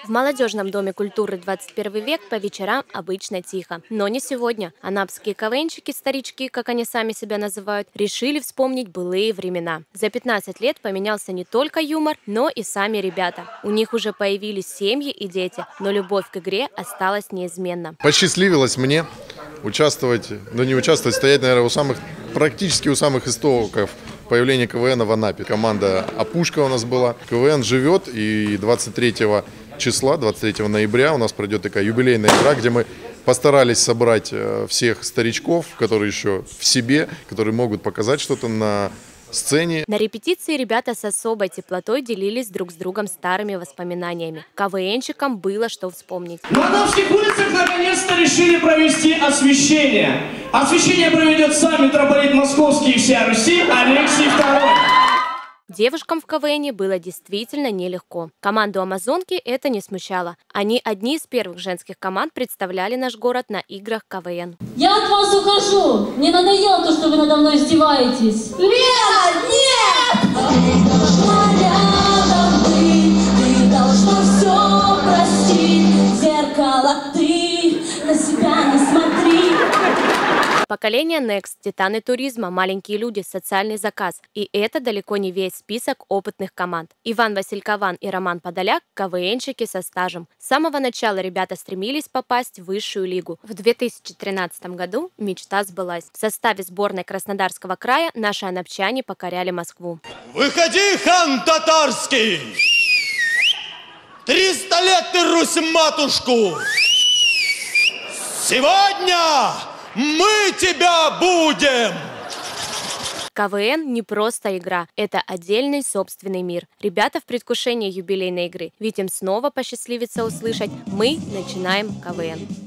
В молодежном доме культуры 21 век по вечерам обычно тихо. Но не сегодня. Анапские КВНщики, старички, как они сами себя называют, решили вспомнить былые времена. За 15 лет поменялся не только юмор, но и сами ребята. У них уже появились семьи и дети, но любовь к игре осталась неизменна. Посчастливилось мне участвовать, не участвовать, стоять, наверное, практически у самых истоков появления КВН в Анапе. Команда «Опушка» у нас была. КВН живет, и 23 числа, 23 ноября у нас пройдет такая юбилейная игра, где мы постарались собрать всех старичков, которые еще в себе, которые могут показать что-то на сцене. На репетиции ребята с особой теплотой делились друг с другом старыми воспоминаниями. КВНщикам было что вспомнить. На Анапских улицах наконец-то решили провести освещение. Освещение проведет сам митрополит Московский и вся Руси Алексий II. Девушкам в КВНе было действительно нелегко. Команду «Амазонки» это не смущало. Они одни из первых женских команд представляли наш город на играх КВН. Я от вас ухожу! Мне надоело то, что вы надо мной издеваетесь! Лена, нет! Ты должна все простить. Зеркало, ты на себя не смотри. Поколение Next, титаны туризма, маленькие люди, социальный заказ. И это далеко не весь список опытных команд. Иван Василькован и Роман Подоляк – КВНщики со стажем. С самого начала ребята стремились попасть в высшую лигу. В 2013 году мечта сбылась. В составе сборной Краснодарского края наши анапчане покоряли Москву. Выходи, хан татарский! 300 лет ты, Русь-матушку! Сегодня мы тебя будем! КВН не просто игра, это отдельный собственный мир. Ребята в предвкушении юбилейной игры, ведь им снова посчастливится услышать «Мы начинаем КВН».